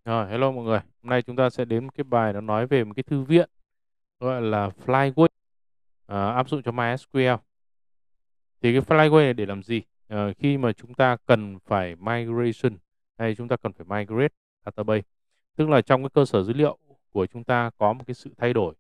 Rồi, hello mọi người. Hôm nay chúng ta sẽ đến một cái bài nó nói về một cái thư viện gọi là Flyway, áp dụng cho MySQL. Thì cái Flyway này để làm gì? Khi mà chúng ta cần phải migration hay chúng ta cần phải migrate database, tức là trong cái cơ sở dữ liệu của chúng ta có một cái sự thay đổi.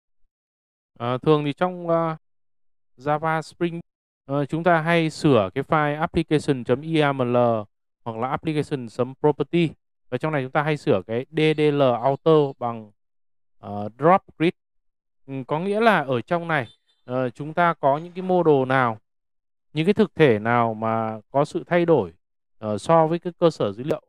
Thường thì trong Java Spring chúng ta hay sửa cái file application.yml hoặc là application.property, và trong này chúng ta hay sửa cái DDL auto bằng drop grid. Có nghĩa là ở trong này chúng ta có những cái model nào, những cái thực thể nào mà có sự thay đổi so với cái cơ sở dữ liệu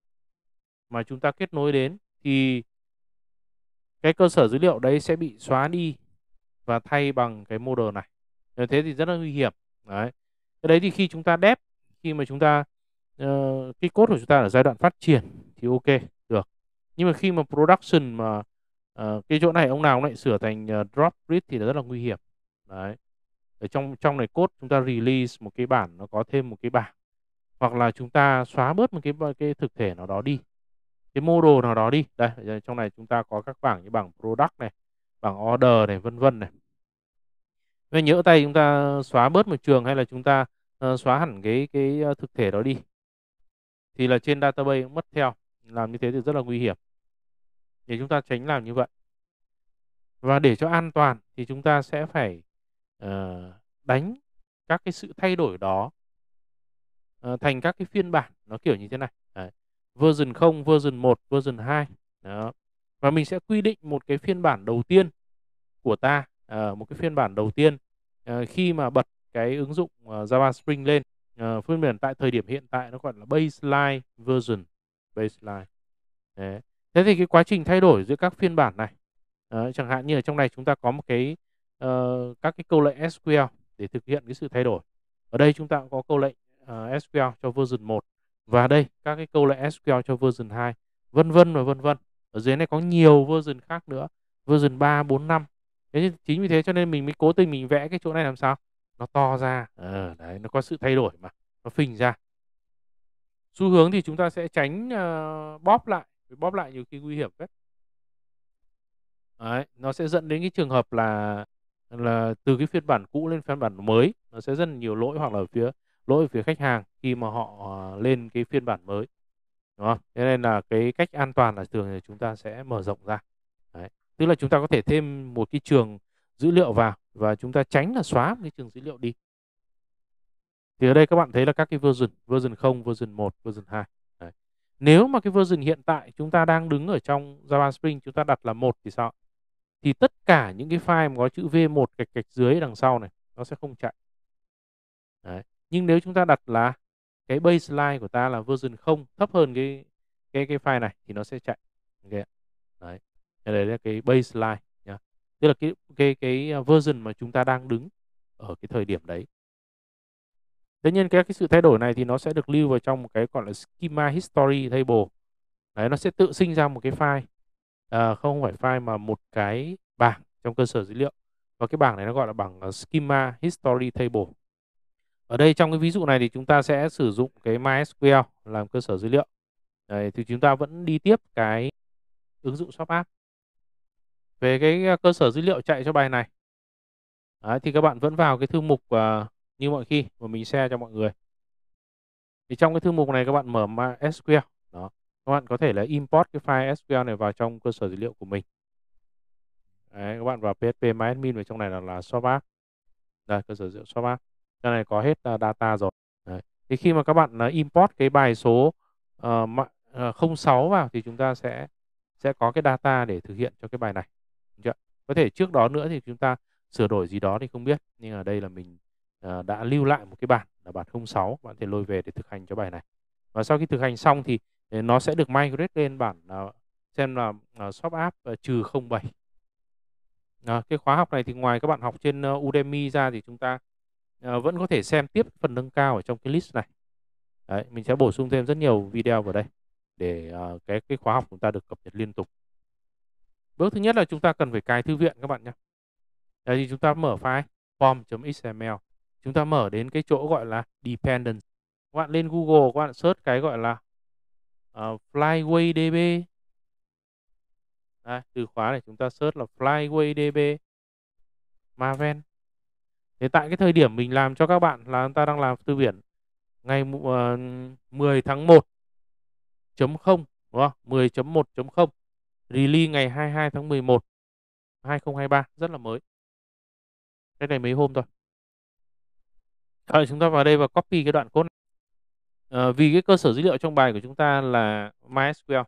mà chúng ta kết nối đến, thì cái cơ sở dữ liệu đấy sẽ bị xóa đi và thay bằng cái model này. Như thế thì rất là nguy hiểm. Đấy. Cái đấy thì khi chúng ta dep, khi mà chúng ta cái code của chúng ta ở giai đoạn phát triển thì ok được. Nhưng mà khi mà production mà cái chỗ này ông nào cũng lại sửa thành drop grid thì là rất là nguy hiểm. Đấy. Ở trong này code chúng ta release một cái bản nó có thêm một cái bảng, hoặc là chúng ta xóa bớt một cái thực thể nào đó đi, cái model nào đó đi. Đây, trong này chúng ta có các bảng như bảng product này, bảng order này, vân vân này. Nếu nhỡ tay chúng ta xóa bớt một trường, hay là chúng ta xóa hẳn cái thực thể đó đi, thì là trên database cũng mất theo. Làm như thế thì rất là nguy hiểm. Để chúng ta tránh làm như vậy. Và để cho an toàn thì chúng ta sẽ phải đánh các cái sự thay đổi đó thành các cái phiên bản nó kiểu như thế này. Đấy. Version 0, version 1, version 2. Đó. Và mình sẽ quy định một cái phiên bản đầu tiên của ta, một cái phiên bản đầu tiên khi mà bật cái ứng dụng Java Spring lên. Phiên bản tại thời điểm hiện tại nó gọi là baseline version. Baseline. Đấy. Thế thì cái quá trình thay đổi giữa các phiên bản này, chẳng hạn như ở trong này chúng ta có một cái các cái câu lệnh SQL để thực hiện cái sự thay đổi. Ở đây chúng ta cũng có câu lệnh SQL cho version 1, và đây các cái câu lệnh SQL cho version 2, vân vân và vân vân. Ở dưới này có nhiều version khác nữa, version 3, 4, 5. Thế chính vì thế cho nên mình mới cố tình mình vẽ cái chỗ này làm sao nó to ra. Đấy, nó có sự thay đổi mà, nó phình ra. Xu hướng thì chúng ta sẽ tránh bóp lại. Bóp lại nhiều khi nguy hiểm đấy. Đấy, nó sẽ dẫn đến cái trường hợp là từ cái phiên bản cũ lên phiên bản mới nó sẽ rất là nhiều lỗi, hoặc là lỗi ở phía khách hàng khi mà họ lên cái phiên bản mới. Đúng không? Thế nên là cái cách an toàn là thường là chúng ta sẽ mở rộng ra. Đấy. Tức là chúng ta có thể thêm một cái trường dữ liệu vào, và chúng ta tránh là xóa một cái trường dữ liệu đi. Thì ở đây các bạn thấy là các cái version 0, version 1, version 2. Đấy. Nếu mà cái version hiện tại chúng ta đang đứng ở trong Java Spring chúng ta đặt là 1 thì sao? Thì tất cả những cái file mà có chữ V1 gạch gạch dưới đằng sau này nó sẽ không chạy. Đấy. Nhưng nếu chúng ta đặt là cái baseline của ta là version 0, thấp hơn cái file này, thì nó sẽ chạy. Okay. Đấy. Đây là cái baseline nhá. Tức là cái version mà chúng ta đang đứng ở cái thời điểm đấy. Tất nhiên cái sự thay đổi này thì nó sẽ được lưu vào trong một cái gọi là schema history table. Đấy, nó sẽ tự sinh ra một cái file, không phải file mà một cái bảng trong cơ sở dữ liệu. Và cái bảng này nó gọi là bảng schema history table. Ở đây trong cái ví dụ này thì chúng ta sẽ sử dụng cái MySQL làm cơ sở dữ liệu. Đấy, thì chúng ta vẫn đi tiếp cái ứng dụng shop app. Về cái cơ sở dữ liệu chạy cho bài này, đấy, thì các bạn vẫn vào cái thư mục như mọi khi mà mình share cho mọi người. Thì trong cái thư mục này các bạn mở MySQL. Đó. Các bạn có thể là import cái file SQL này vào trong cơ sở dữ liệu của mình. Đấy, các bạn vào PHP MyAdmin, vào trong này là shop app. Đây, cơ sở dữ liệu shop app. Trong này có hết data rồi. Đấy. Thì khi mà các bạn import cái bài số 06 vào thì chúng ta sẽ có cái data để thực hiện cho cái bài này. Được chưa? Có thể trước đó nữa thì chúng ta sửa đổi gì đó thì không biết, nhưng ở đây là mình đã lưu lại một cái bản là bản 06, bạn thể lôi về để thực hành cho bài này. Và sau khi thực hành xong thì nó sẽ được migrate lên bản xem là shop app trừ 07. Cái khóa học này thì ngoài các bạn học trên Udemy ra thì chúng ta vẫn có thể xem tiếp phần nâng cao ở trong cái list này. Đấy, mình sẽ bổ sung thêm rất nhiều video vào đây để cái khóa học chúng ta được cập nhật liên tục. Bước thứ nhất là chúng ta cần phải cài thư viện các bạn nhé. Đây thì chúng ta mở file form.xml. Chúng ta mở đến cái chỗ gọi là dependence. Các bạn lên Google, các bạn search cái gọi là FlyWayDB. Từ khóa này chúng ta search là Flyway DB Maven. Thế tại cái thời điểm mình làm cho các bạn là chúng ta đang làm thư viện ngày 10 tháng 1 chấm 0, đúng không? 10.1.0, release ngày 22 tháng 11 2023, rất là mới. Cái này mấy hôm thôi. Rồi chúng ta vào đây và copy cái đoạn code này. Vì cái cơ sở dữ liệu trong bài của chúng ta là MySQL.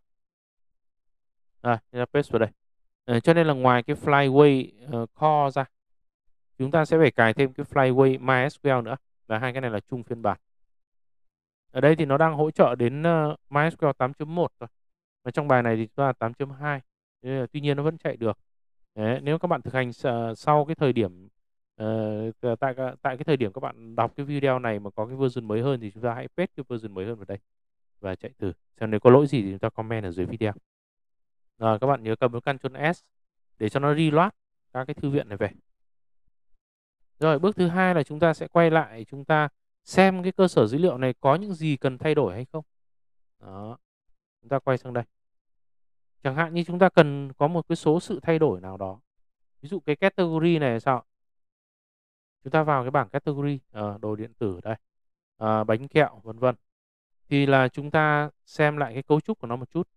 Chúng ta paste vào đây. Cho nên là ngoài cái Flyway core ra, chúng ta sẽ phải cài thêm cái Flyway MySQL nữa. Và hai cái này là chung phiên bản. Ở đây thì nó đang hỗ trợ đến MySQL 8.1 thôi. Và trong bài này thì chúng ta là 8.2. Tuy nhiên nó vẫn chạy được. Đấy, nếu các bạn thực hành sau cái thời điểm tại cái thời điểm các bạn đọc cái video này mà có cái version mới hơn thì chúng ta hãy paste cái version mới hơn vào đây và chạy thử. Xem nếu có lỗi gì thì chúng ta comment ở dưới video. Rồi các bạn nhớ cầm Ctrl S để cho nó reload các cái thư viện này về. Rồi bước thứ hai là chúng ta sẽ quay lại, chúng ta xem cái cơ sở dữ liệu này có những gì cần thay đổi hay không. Đó. Chúng ta quay sang đây. Chẳng hạn như chúng ta cần có một cái số sự thay đổi nào đó. Ví dụ cái category này là sao? Chúng ta vào cái bảng category, đồ điện tử đây, bánh kẹo vân vân. Thì là chúng ta xem lại cái cấu trúc của nó một chút.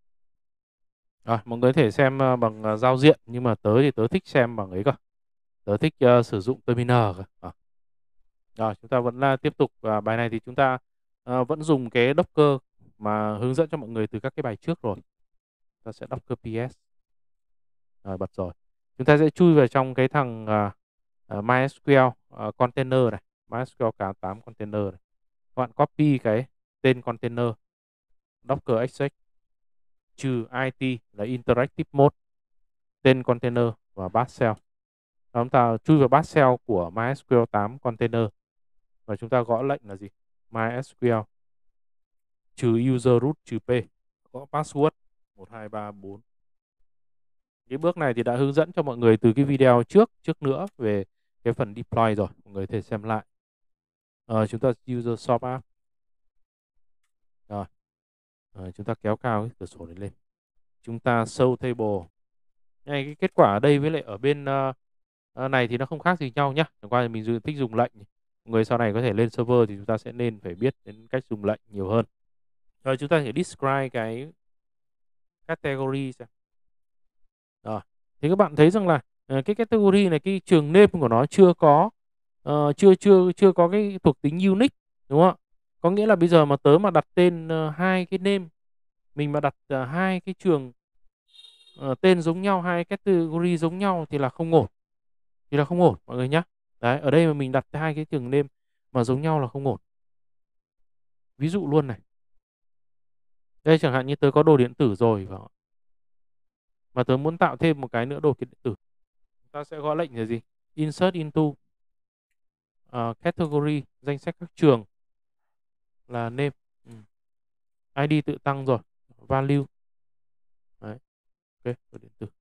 Rồi, mọi người có thể xem bằng giao diện, nhưng mà tớ thì tớ thích xem bằng ấy cơ. Tớ thích sử dụng terminal cơ. Rồi, chúng ta vẫn tiếp tục. Bài này thì chúng ta vẫn dùng cái Docker mà hướng dẫn cho mọi người từ các cái bài trước rồi. Ta sẽ Docker PS. Rồi, bật rồi. Chúng ta sẽ chui vào trong cái thằng MySQL container này, MySQL K8 container này. Các bạn copy cái tên container Docker exec trừ IT là interactive mode, tên container và bash shell. Chúng ta chui vào bash shell của MySQL 8 container và chúng ta gõ lệnh là gì? MySQL trừ user root trừ p, gõ password 1234. Cái bước này thì đã hướng dẫn cho mọi người từ cái video trước nữa về cái phần deploy rồi, mọi người có thể xem lại. Chúng ta user shop app. Rồi. Chúng ta kéo cao cái cửa sổ này lên. Chúng ta show table. Ngay cái kết quả ở đây với lại ở bên này thì nó không khác gì nhau nhá. Chẳng qua thì mình thích dùng lệnh. Mọi người sau này có thể lên server thì chúng ta sẽ nên phải biết đến cách dùng lệnh nhiều hơn. Rồi chúng ta sẽ describe cái category xem. Rồi. Thì các bạn thấy rằng là cái category này, cái trường name của nó chưa có cái thuộc tính unique, đúng không ạ? Có nghĩa là bây giờ mà tớ mà đặt tên hai cái name, mình mà đặt hai cái trường tên giống nhau, hai category giống nhau thì là không ổn. Mọi người nhé. Đấy, ở đây mà mình đặt hai cái trường name mà giống nhau là không ổn. Ví dụ luôn này. Đây chẳng hạn như tớ có đồ điện tử rồi mà tớ muốn tạo thêm một cái nữa đồ điện tử. Ta sẽ gõ lệnh là gì? Insert into category, danh sách các trường là name. ID tự tăng rồi, value. Đấy. Ok, đồ điện tử.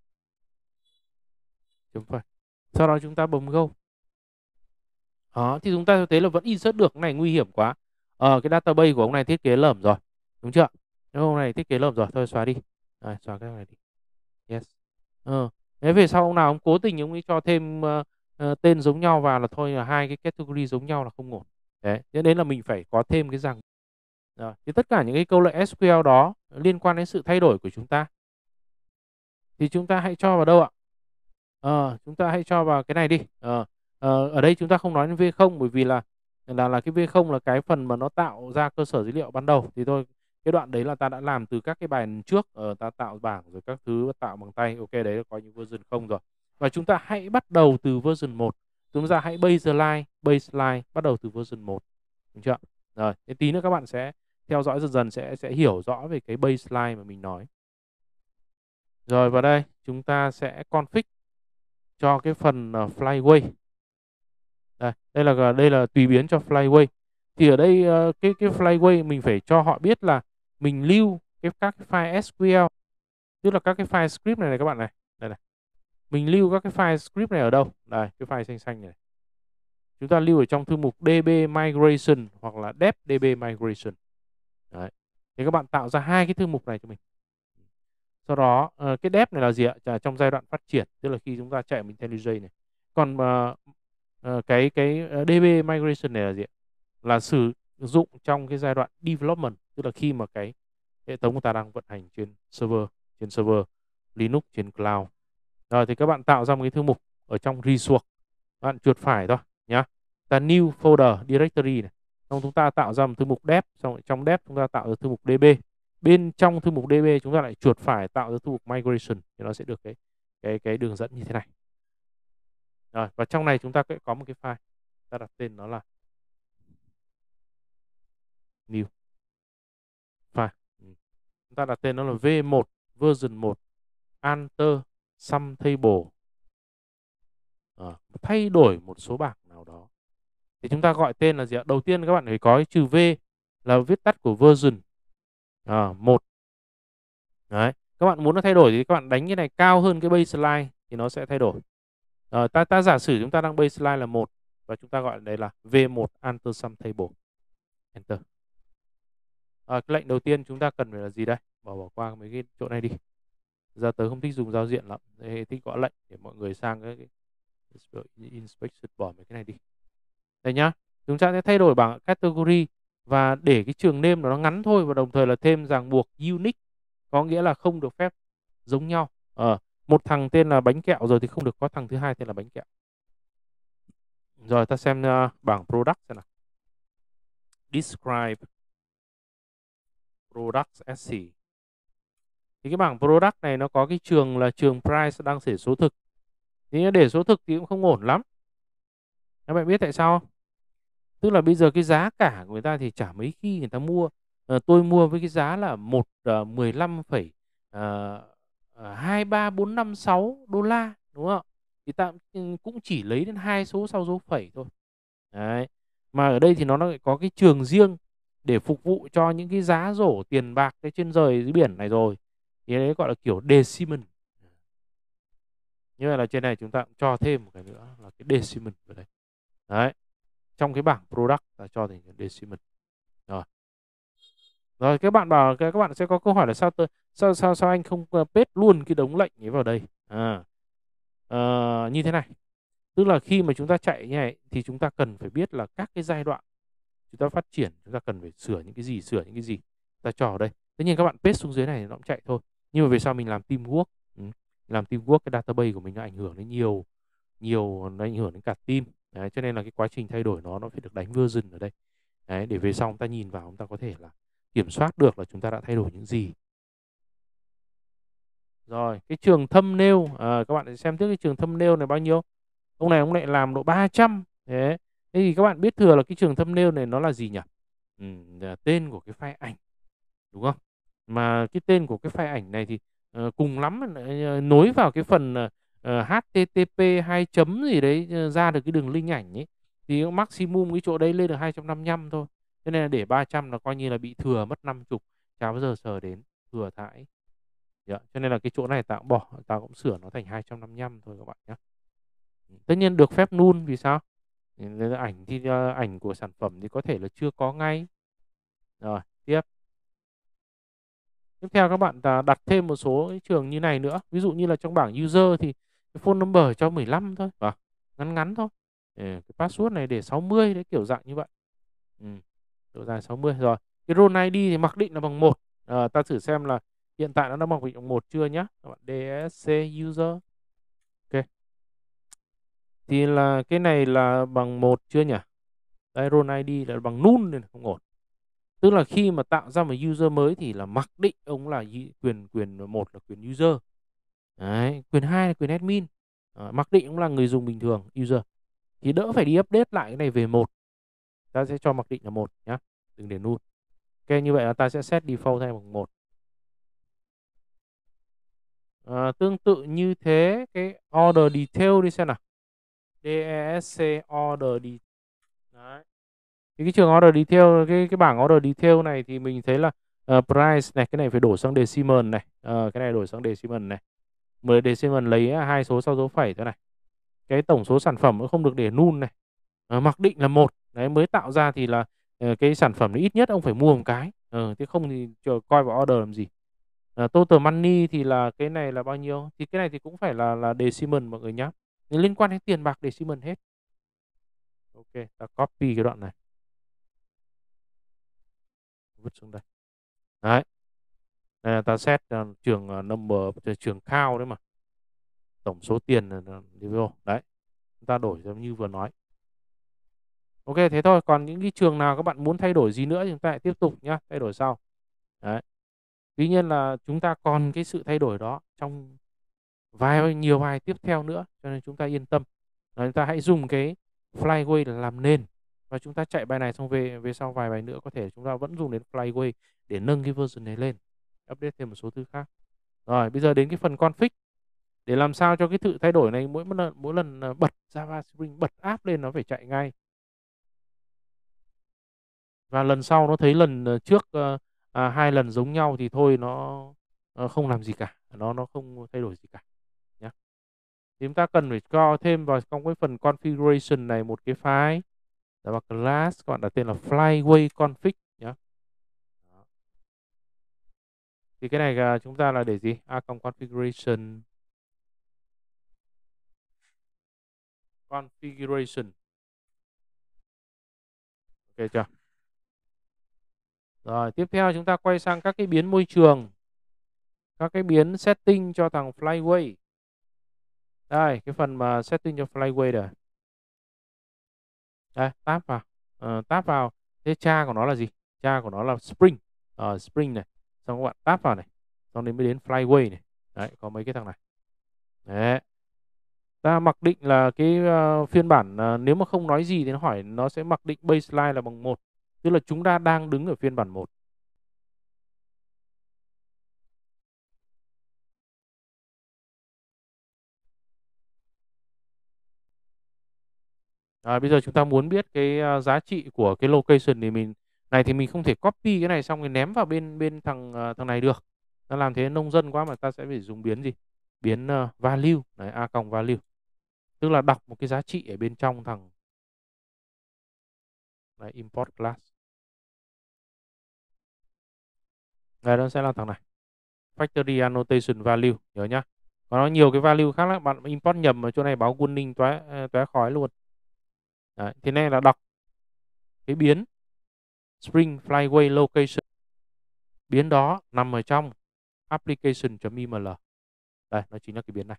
Chấm phẩy. Sau đó chúng ta bấm go. Đó, thì chúng ta thấy là vẫn insert được. Cái này nguy hiểm quá. Cái database của ông này thiết kế lởm rồi, đúng chưa? Nếu ông này thiết kế lởm rồi, thôi xóa đi. Rồi, xóa cái này đi. Yes. Thế về sau ông nào ông cố tình ông ấy cho thêm tên giống nhau vào là thôi, là hai cái category giống nhau là không ổn. Đấy, thế nên là mình phải có thêm cái ràng. Rồi, thì tất cả những cái câu lệnh SQL đó liên quan đến sự thay đổi của chúng ta thì chúng ta hãy cho vào đâu ạ? Chúng ta hãy cho vào cái này đi. Ở đây chúng ta không nói đến V0 bởi vì là cái V0 là cái phần mà nó tạo ra cơ sở dữ liệu ban đầu. Thì thôi, cái đoạn đấy là ta đã làm từ các cái bài trước, ta tạo bảng rồi các thứ tạo bằng tay. Ok, đấy là coi như version 0 rồi. Và chúng ta hãy bắt đầu từ version 1. Chúng ta hãy baseline bắt đầu từ version 1. Đúng chưa? Rồi, thế tí nữa các bạn sẽ theo dõi dần dần sẽ hiểu rõ về cái baseline mà mình nói. Rồi vào đây chúng ta sẽ config cho cái phần Flyway. Đây là tùy biến cho Flyway. Thì ở đây cái Flyway mình phải cho họ biết là mình lưu các cái file SQL, tức là các cái file script này các bạn này. Đây này. Mình lưu các cái file script này ở đâu? Đây, cái file xanh xanh này. Chúng ta lưu ở trong thư mục DB Migration hoặc là dep DB Migration. Đấy. Thì các bạn tạo ra hai cái thư mục này cho mình. Sau đó cái dep này là gì ạ? Trong giai đoạn phát triển, tức là khi chúng ta chạy IntelliJ này. Còn cái DB migration này là gì ạ? Là sử dụng trong cái giai đoạn development, tức là khi mà cái hệ thống của ta đang vận hành trên server Linux, trên cloud. Rồi thì các bạn tạo ra một cái thư mục ở trong resource, bạn chuột phải thôi nhá. Ta new folder directory này, xong chúng ta tạo ra một thư mục dep, xong trong dep chúng ta tạo ra thư mục db. Bên trong thư mục db chúng ta lại chuột phải tạo ra thư mục migration, thì nó sẽ được cái đường dẫn như thế này. Rồi, và trong này chúng ta sẽ có một cái file, ta đặt tên nó là new file. Chúng ta đặt tên nó là v1 version 1 alter some table, thay đổi một số bảng nào đó. Thì chúng ta gọi tên là gì ạ? Đầu tiên các bạn phải có cái chữ V là viết tắt của version 1. Đấy. Các bạn muốn nó thay đổi thì các bạn đánh cái này cao hơn cái baseline thì nó sẽ thay đổi. Ta giả sử chúng ta đang baseline là 1 và chúng ta gọi đây là V1 alter some table. Enter. Cái lệnh đầu tiên chúng ta cần phải là gì đây? Bỏ qua mấy cái chỗ này đi. Giờ tớ không thích dùng giao diện lắm, thích gõ lệnh để mọi người sang cái inspection bỏ mấy cái này đi. Đây nhá, chúng ta sẽ thay đổi bảng category và để cái trường name nó ngắn thôi, và đồng thời là thêm ràng buộc unique, có nghĩa là không được phép giống nhau. Một thằng tên là bánh kẹo rồi thì không được có thằng thứ hai tên là bánh kẹo. Rồi ta xem bảng product xem nào. Describe product SC. Thì cái bảng product này nó có cái trường là trường price đang để số thực. Thì để số thực thì cũng không ổn lắm. Các bạn biết tại sao không? Tức là bây giờ cái giá cả của người ta thì chả mấy khi người ta mua. Tôi mua với cái giá là 15,23456 đô la, đúng không? Thì ta cũng chỉ lấy đến 2 số sau dấu phẩy thôi. Đấy. Mà ở đây thì nó lại có cái trường riêng để phục vụ cho những cái giá rổ tiền bạc cái trên trời dưới biển này rồi. Thì đấy gọi là kiểu decimal. Như vậy là trên này chúng ta cũng cho thêm một cái nữa là cái decimal vào đây. Đấy. Trong cái bảng product ta cho thành decimal. Rồi các bạn bảo các bạn sẽ có câu hỏi là sao anh không paste luôn cái đống lệnh ấy vào đây. Như thế này. Tức là khi mà chúng ta chạy như này thì chúng ta cần phải biết là các cái giai đoạn chúng ta phát triển, chúng ta cần phải sửa những cái gì, ta cho ở đây. Tất nhiên các bạn paste xuống dưới này nó cũng chạy thôi. Nhưng mà về sau mình làm teamwork, làm teamwork, cái database của mình nó ảnh hưởng đến nhiều, nó ảnh hưởng đến cả team. Đấy, cho nên là cái quá trình thay đổi nó phải được đánh version ở đây. Đấy, để về sau chúng ta nhìn vào chúng ta có thể là kiểm soát được là chúng ta đã thay đổi những gì. Rồi, cái trường thumbnail, các bạn xem trước cái trường thumbnail này bao nhiêu. Ông này ông lại làm độ 300. Thế thì các bạn biết thừa là cái trường thumbnail này nó là gì nhỉ? Là tên của cái file ảnh, đúng không? Mà cái tên của cái file ảnh này thì cùng lắm nối vào cái phần HTTP 2 chấm gì đấy ra được cái đường link ảnh ấy, thì maximum cái chỗ đấy lên được 255 thôi. Cho nên là để 300 là coi như là bị thừa mất 50, chả bao giờ sờ đến, thừa thãi. Cho nên là cái chỗ này tao cũng cũng sửa nó thành 255 thôi các bạn nhé. Tất nhiên được phép null vì sao? Ảnh thì ảnh của sản phẩm thì có thể là chưa có ngay. Rồi, tiếp theo các bạn đặt thêm một số cái trường như này nữa. Ví dụ như là trong bảng user thì cái phone number cho 15 thôi, ngắn thôi. Cái password này để 60 đấy, kiểu dạng như vậy. Độ dài 60 rồi. Cái role ID thì mặc định là bằng 1. Ta thử xem là hiện tại nó đã mặc định bằng 1 chưa nhá. Các bạn DSC user. Ok. Thì là cái này là bằng 1 chưa nhỉ? Đây, role ID là bằng null nên không ổn. Tức là khi mà tạo ra một user mới thì là mặc định ông là quyền 1 là quyền user. Đấy, quyền 2 là quyền admin. Mặc định ông là người dùng bình thường, user. Thì đỡ phải đi update lại cái này về 1. Ta sẽ cho mặc định là 1 nhá, đừng để null. Ok, như vậy là ta sẽ set default thay bằng 1. Tương tự như thế, cái order detail đi xem nào. DESC order detail. Đấy. Thì cái trường order detail, cái bảng order detail này thì mình thấy là price này, cái này phải đổ sang decimal này, cái này đổi sang decimal này. 10 decimal lấy 2 số sau dấu phẩy thế này. Cái tổng số sản phẩm cũng không được để null này. Mặc định là 1. Đấy, mới tạo ra thì là cái sản phẩm này ít nhất ông phải mua một cái. Thế không thì coi vào order làm gì. Total money thì là cái này là bao nhiêu? Thì cái này thì cũng phải là decimal mọi người nhá. Nên liên quan đến tiền bạc decimal hết. Ok, ta copy cái đoạn này. Vứt xuống đây. Đấy. Đây là ta set trường number trường count đấy mà. Tổng số tiền là vô. Đấy. Chúng ta đổi giống như vừa nói. Ok, thế thôi. Còn những cái trường nào các bạn muốn thay đổi gì nữa thì chúng ta lại tiếp tục nhá. Thay đổi sau. Đấy. Tuy nhiên là chúng ta còn cái sự thay đổi đó trong nhiều bài tiếp theo nữa. Cho nên chúng ta yên tâm. Chúng ta hãy dùng cái Flyway để làm nền. Và chúng ta chạy bài này xong về sau vài bài nữa có thể chúng ta vẫn dùng đến Flyway để nâng cái version này lên. Update thêm một số thứ khác. Rồi, bây giờ đến cái phần config. Để làm sao cho cái sự thay đổi này mỗi lần bật Java Spring, bật app lên nó phải chạy ngay. Và lần sau nó thấy lần trước hai lần giống nhau thì thôi nó không làm gì cả, nó không thay đổi gì cả nhé. Thì chúng ta cần phải cho thêm vào trong cái phần configuration này một cái file là class các bạn đặt tên là Flyway config nhé. Thì cái này chúng ta là để gì? Configuration ok chưa? Rồi tiếp theo chúng ta quay sang các cái biến môi trường, các cái biến setting cho thằng Flyway. Đây cái phần mà setting cho Flyway đây. Đây tab vào, tab vào. Thế cha của nó là gì? Cha của nó là Spring. Spring này. Xong các bạn tab vào này. Xong đến mới đến Flyway này. Đấy có mấy cái thằng này. Đấy. Ta mặc định là cái phiên bản nếu mà không nói gì thì nó hỏi nó sẽ mặc định baseline là bằng 1. Tức là chúng ta đang đứng ở phiên bản 1. Bây giờ chúng ta muốn biết cái giá trị của cái location thì mình không thể copy cái này xong rồi ném vào bên thằng này được. Ta làm thế nông dân quá mà ta sẽ phải dùng biến gì? Biến value, đấy, value. Tức là đọc một cái giá trị ở bên trong thằng đấy, import class. Đây nó sẽ là thằng này. Factory annotation value, nhớ nhá. Còn nó nhiều cái value khác lắm, bạn import nhầm ở chỗ này báo warning tóe khói luôn. Đấy, thế này là đọc cái biến Spring Flyway location. Biến đó nằm ở trong application.iml. Đây, nó chính là cái biến này.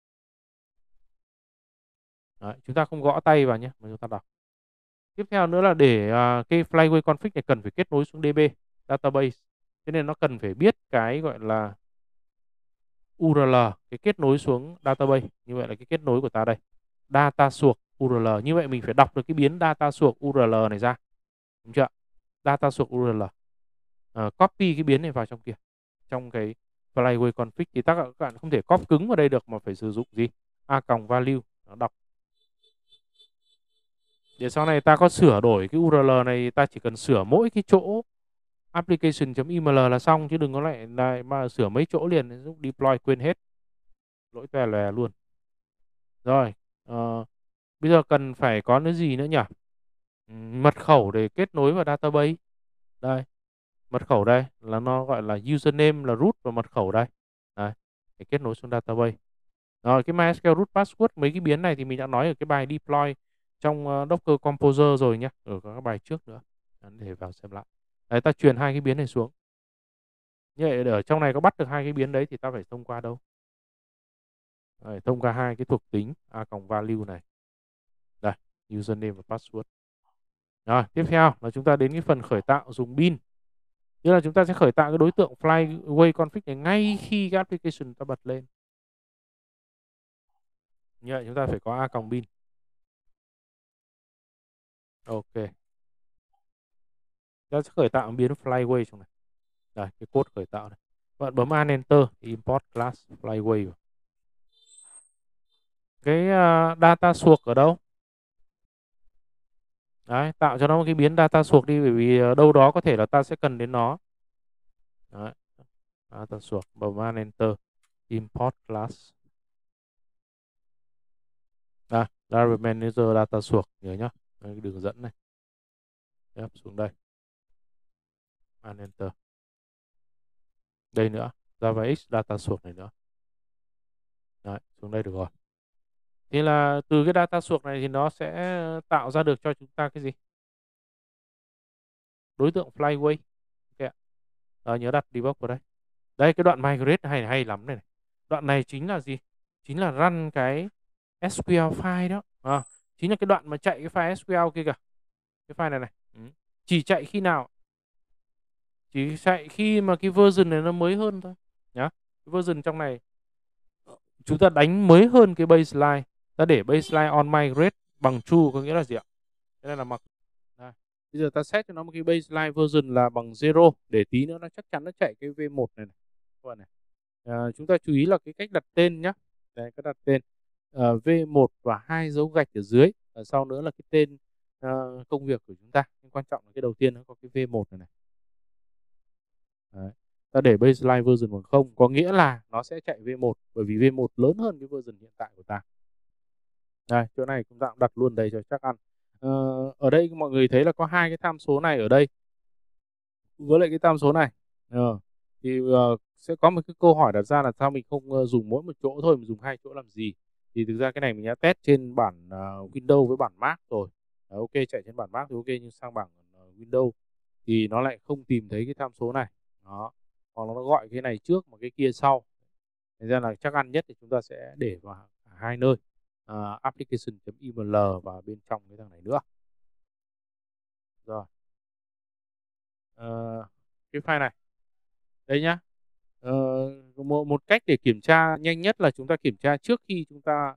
Đấy, chúng ta không gõ tay vào nhé, mà chúng ta đọc. Tiếp theo nữa là để cái Flyway config này cần phải kết nối xuống DB, database. Cho nên nó cần phải biết cái gọi là URL, cái kết nối xuống database. Như vậy là cái kết nối của ta đây. Data source URL. Như vậy mình phải đọc được cái biến data source URL này ra. Đúng chưa? Data source URL. Copy cái biến này vào trong kia. Trong cái Flyway config thì các bạn không thể copy cứng vào đây được mà phải sử dụng gì? value. Nó đọc. Để sau này ta có sửa đổi cái URL này ta chỉ cần sửa mỗi cái chỗ application.iml là xong chứ đừng có lại mà sửa mấy chỗ liền lúc deploy quên hết. Lỗi toe lòe luôn. Rồi, bây giờ cần phải có cái gì nữa nhỉ? Mật khẩu để kết nối vào database. Đây, mật khẩu đây là nó gọi là username là root và mật khẩu đây. Đây, để kết nối xuống database. Rồi cái MySQL root password mấy cái biến này thì mình đã nói ở cái bài deploy trong Docker Composer rồi nhé, ở các bài trước nữa. Để vào xem lại. Đấy, ta truyền hai cái biến này xuống. Như vậy ở trong này có bắt được hai cái biến đấy thì ta phải thông qua đâu? Đấy, thông qua hai cái thuộc tính value này. Đây, username và password. Rồi, tiếp theo là chúng ta đến cái phần khởi tạo dùng bin. Tức là chúng ta sẽ khởi tạo cái đối tượng Flyway config này ngay khi cái application ta bật lên. Như vậy chúng ta phải có bin. Ok. Ta sẽ khởi tạo biến Flyway trong này. Đây, cái code khởi tạo này. Bạn bấm Enter, import class Flyway. Cái data source ở đâu? Đấy, tạo cho nó một cái biến data source đi, bởi vì đâu đó có thể là ta sẽ cần đến nó. Đấy. Data source, bấm Enter, import class. Driver Manager data source, nhớ nhá. Cái đường dẫn này. Ép xuống đây. Enter. Đây nữa, Java X data source này nữa. Đấy, xuống đây được rồi. Thế là từ cái data source này thì nó sẽ tạo ra được cho chúng ta cái gì? Đối tượng Flyway. Ok ạ. Nhớ đặt debug vào đây. Đây, cái đoạn migrate hay hay lắm này. Đoạn này chính là gì? Chính là run cái SQL file đó. Chính là cái đoạn mà chạy cái file SQL kia kìa. Cái file này này. Chỉ chạy khi nào? Chỉ chạy khi mà cái version này nó mới hơn thôi nhá. Cái version trong này chúng ta đánh mới hơn cái baseline. Ta để baseline on migrate bằng true có nghĩa là gì ạ? Thế này là mặc. Đây. Bây giờ ta set cho nó một cái baseline version là bằng 0 để tí nữa nó chắc chắn nó chạy cái V1 này này. Các bạn này. Chúng ta chú ý là cái cách đặt tên nhé. Đây, cái đặt tên V1 và 2 dấu gạch ở dưới. Ở sau nữa là cái tên công việc của chúng ta. Nhưng quan trọng là cái đầu tiên nó có cái V1 này này. Đấy. Ta để baseline version bằng 0 có nghĩa là nó sẽ chạy V1 bởi vì V1 lớn hơn cái version hiện tại của ta. Đây, chỗ này chúng ta cũng đặt luôn đây cho chắc ăn. Ở đây mọi người thấy là có hai cái tham số này ở đây với lại cái tham số này. Thì sẽ có một cái câu hỏi đặt ra là sao mình không dùng mỗi một chỗ thôi, mình dùng hai chỗ làm gì? Thì thực ra cái này mình đã test trên bản Windows với bản Mac rồi. Ok, chạy trên bản Mac thì ok, nhưng sang bản Windows thì nó lại không tìm thấy cái tham số này. Đó. Hoặc nó gọi cái này trước mà cái kia sau. Thành ra là chắc ăn nhất thì chúng ta sẽ để vào hai nơi. Application.iml và bên trong cái thằng này nữa. Rồi. Cái file này. Đây nhá. Một cách để kiểm tra nhanh nhất là chúng ta kiểm tra trước khi chúng ta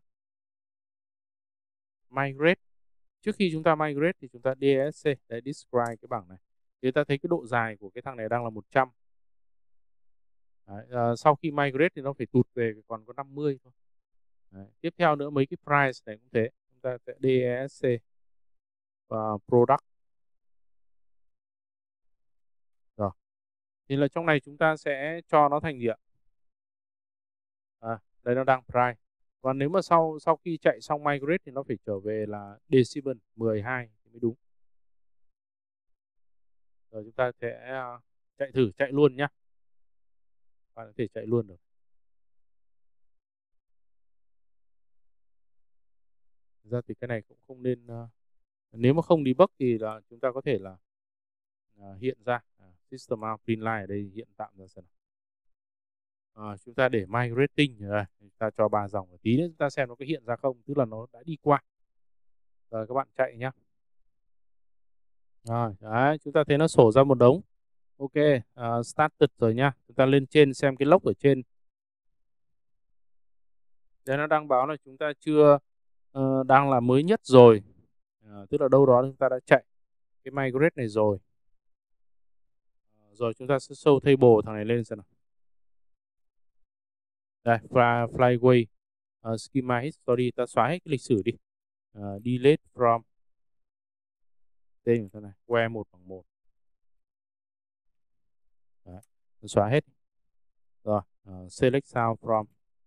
migrate. Trước khi chúng ta migrate thì chúng ta DSC để describe cái bảng này. Thì ta thấy cái độ dài của cái thằng này đang là 100. Đấy, sau khi migrate thì nó phải tụt về còn có 50 thôi. Đấy, tiếp theo nữa mấy cái price này cũng thế. Chúng ta sẽ DSC và product. Rồi. Thì là trong này chúng ta sẽ cho nó thành gì ạ? Đây nó đang price. Và nếu mà sau khi chạy xong migrate thì nó phải trở về là decimal 12 thì mới đúng. Rồi chúng ta sẽ chạy luôn nhá. Bạn có thể chạy luôn được. Thực ra thì cái này cũng không nên nếu mà không debug thì là chúng ta có thể là hiện ra system out print line ở đây hiện tạm ra xem. Chúng ta để migrating rồi, chúng ta cho 3 dòng một tí nữa chúng ta xem nó có hiện ra không, tức là nó đã đi qua. Rồi các bạn chạy nhá. Rồi, đấy, chúng ta thấy nó sổ ra một đống. Ok, started rồi nhá. Chúng ta lên trên xem cái log ở trên. Đây nó đang báo là chúng ta chưa đang là mới nhất rồi. Tức là đâu đó chúng ta đã chạy cái migrate này rồi. Rồi chúng ta sẽ show table thằng này lên xem nào. Đây, Flyway schema history, ta xóa hết cái lịch sử đi. Delete from tên của thằng này, where 1/1. Đấy, xóa hết. Rồi, select sound from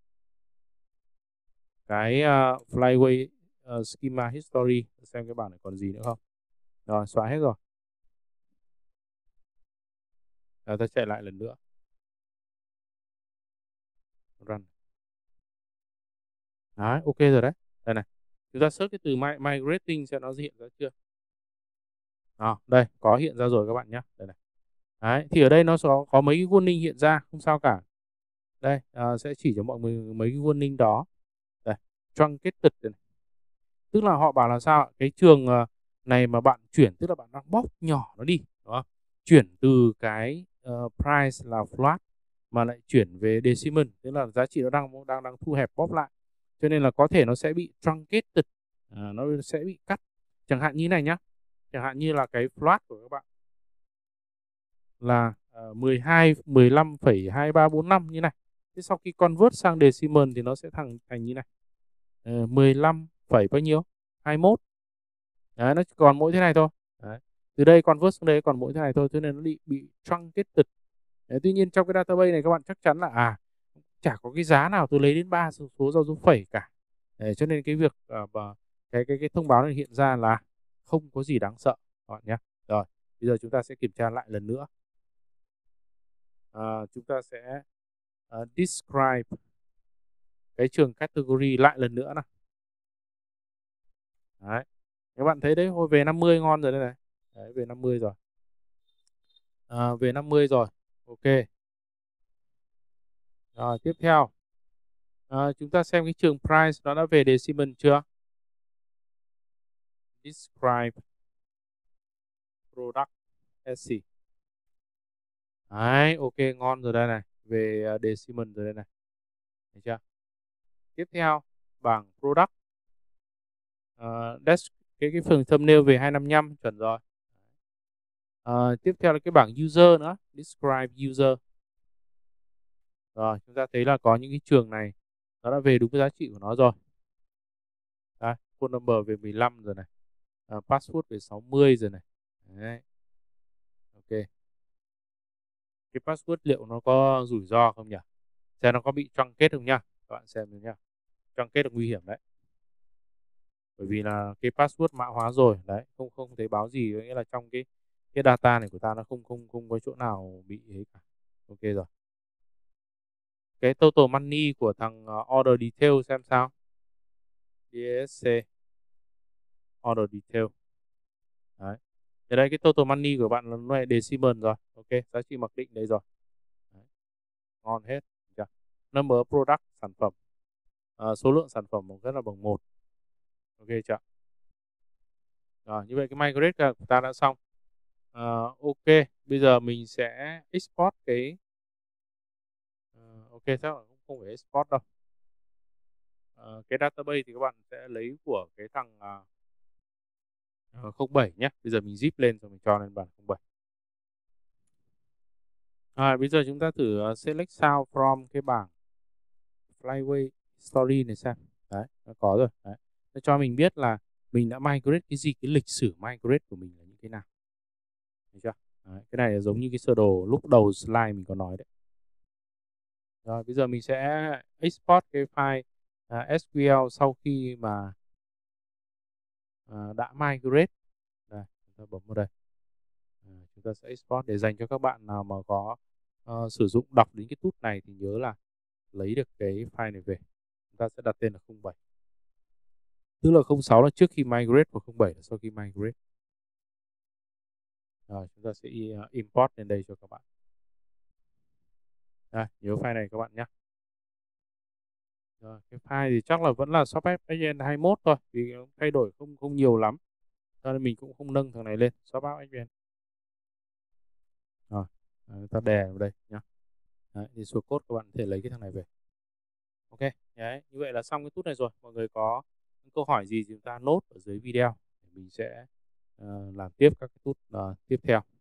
cái Flyway schema history, xem cái bảng này còn gì nữa không. Rồi, xóa hết rồi. Ta chạy lại lần nữa. Run. Đấy, ok rồi đấy. Đây này. Chúng ta search cái từ migrating xem nó hiện ra chưa. Đây, có hiện ra rồi các bạn nhé. Đây này. Đấy, thì ở đây nó có mấy cái warning hiện ra, không sao cả. Đây, sẽ chỉ cho mọi người mấy cái warning đó. Đây, truncated này. Tức là họ bảo là sao? Cái trường này mà bạn chuyển, tức là bạn đang bóp nhỏ nó đi, đúng không? Chuyển từ cái price là flat mà lại chuyển về decimal, tức là giá trị nó đang thu hẹp bóp lại. Cho nên là có thể nó sẽ bị truncated, nó sẽ bị cắt. Chẳng hạn như này nhá. Chẳng hạn như là cái flat của các bạn là 12, 15,2345 như này. Thế sau khi convert sang decimal thì nó sẽ thành như này. 15, bao nhiêu? 21. Đấy, nó còn mỗi thế này thôi. Đấy. Từ đây convert sang đây còn mỗi thế này thôi, cho nên nó bị truncated. Đấy, tuy nhiên trong cái database này các bạn chắc chắn là chả có cái giá nào tôi lấy đến 3 số giao số phẩy cả. Đấy, cho nên cái việc cái thông báo này hiện ra là không có gì đáng sợ các bạn nhé. Rồi, bây giờ chúng ta sẽ kiểm tra lại lần nữa. Chúng ta sẽ Describe cái trường category lại lần nữa nào. Đấy. Các bạn thấy đấy, hồi về 50 ngon rồi đây này. Đấy, về 50 rồi. Về 50 rồi. Ok. Rồi, tiếp theo. Chúng ta xem cái trường price nó đã về decimal chưa? Describe product SC. Đấy, ok, ngon rồi đây này. Về decimal rồi đây này. Thấy chưa? Tiếp theo, bảng product. Cái phần thumbnail về 255 chuẩn rồi. Tiếp theo là cái bảng user nữa. Describe user. Rồi, chúng ta thấy là có những cái trường này nó đã về đúng cái giá trị của nó rồi. Đây, phone number về 15 rồi này. Password về 60 rồi này. Đấy. Ok. Cái password liệu nó có rủi ro không nhỉ? Xem nó có bị truncate không nhá. Các bạn xem nhá. Truncate là nguy hiểm đấy. Bởi vì là cái password mã hóa rồi, đấy, không không thấy báo gì, có nghĩa là trong cái data này của ta nó không có chỗ nào bị ấy cả. Ok rồi. Cái total money của thằng order detail xem sao. DSC order detail. Đấy. Thế đây cái total money của bạn là nó là decimal rồi. Ok, giá trị mặc định đây rồi. Đấy. Ngon hết. Chưa? Number of product sản phẩm. Số lượng sản phẩm rất là bằng 1. Ok chưa? Rồi, như vậy cái migrate của ta đã xong. Ok, bây giờ mình sẽ export cái ok, chắc là cũng không phải export đâu. Cái database thì các bạn sẽ lấy của cái thằng 07 nhé. Bây giờ mình zip lên rồi mình cho lên bản 07. Bây giờ chúng ta thử select sound from cái bảng Flyway Story này xem. Đấy, nó có rồi. Đấy. Nó cho mình biết là mình đã migrate cái gì, cái lịch sử migrate của mình là như thế nào. Thấy chưa? Đấy, cái này là giống như cái sơ đồ lúc đầu slide mình có nói đấy. Rồi, bây giờ mình sẽ export cái file SQL sau khi mà đã migrate. Đây, chúng ta bấm vào đây. Chúng ta sẽ export để dành cho các bạn nào mà có sử dụng đọc đến cái tút này thì nhớ là lấy được cái file này về. Chúng ta sẽ đặt tên là 07. Tức là 06 là trước khi migrate và 07 là sau khi migrate. Rồi, chúng ta sẽ import lên đây cho các bạn. Đây, nhớ file này các bạn nhé. Rồi, cái file thì chắc là vẫn là shop app admin 21 thôi, vì thay đổi không nhiều lắm. Cho nên mình cũng không nâng thằng này lên, shop app admin. Rồi, ta đè vào đây nhé. Đấy, thì source code các bạn có thể lấy cái thằng này về. Ok, đấy, như vậy là xong cái tút này rồi. Mọi người có câu hỏi gì thì chúng ta nốt ở dưới video. Mình sẽ làm tiếp các cái tút tiếp theo.